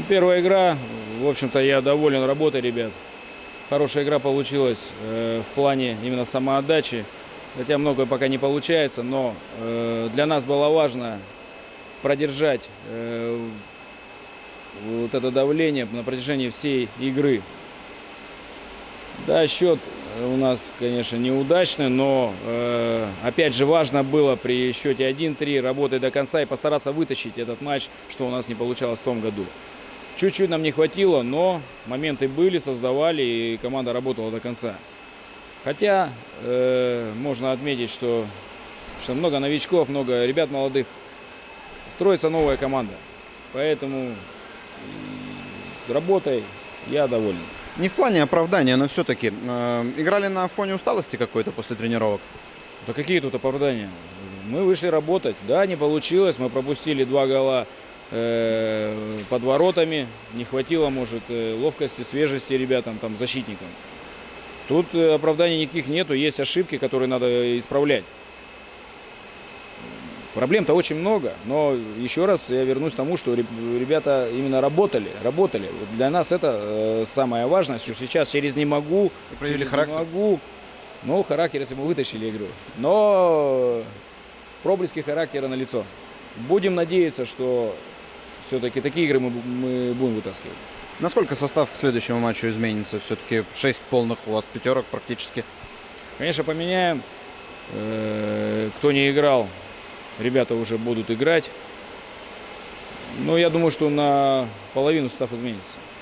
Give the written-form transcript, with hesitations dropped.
Первая игра, в общем-то, я доволен работой ребят. Хорошая игра получилась в плане именно самоотдачи. Хотя многое пока не получается, но для нас было важно продержать вот это давление на протяжении всей игры. Да, счет у нас, конечно, неудачный, но опять же важно было при счете 1-3 работать до конца и постараться вытащить этот матч, что у нас не получалось в том году. Чуть-чуть нам не хватило, но моменты были, создавали, и команда работала до конца. Хотя можно отметить, что много новичков, много ребят молодых. Строится новая команда. Поэтому работой я доволен. Не в плане оправдания, но все-таки играли на фоне усталости какой-то после тренировок? Да какие тут оправдания? Мы вышли работать. Да, не получилось. Мы пропустили 2 гола под воротами. Не хватило, может, ловкости, свежести ребятам, там, защитникам. Тут оправданий никаких нету. Есть ошибки, которые надо исправлять. Проблем-то очень много, но еще раз я вернусь к тому, что ребята именно работали. Вот для нас это самое важное, что сейчас через «не могу», проявили характер. «не могу», ну, характер, если мы вытащили игру. Но проблески характера налицо. Будем надеяться, что все-таки такие игры мы будем вытаскивать. Насколько состав к следующему матчу изменится? Все-таки 6 полных у вас пятерок практически. Конечно, поменяем. Кто не играл, ребята уже будут играть. Но я думаю, что на половину состав изменится.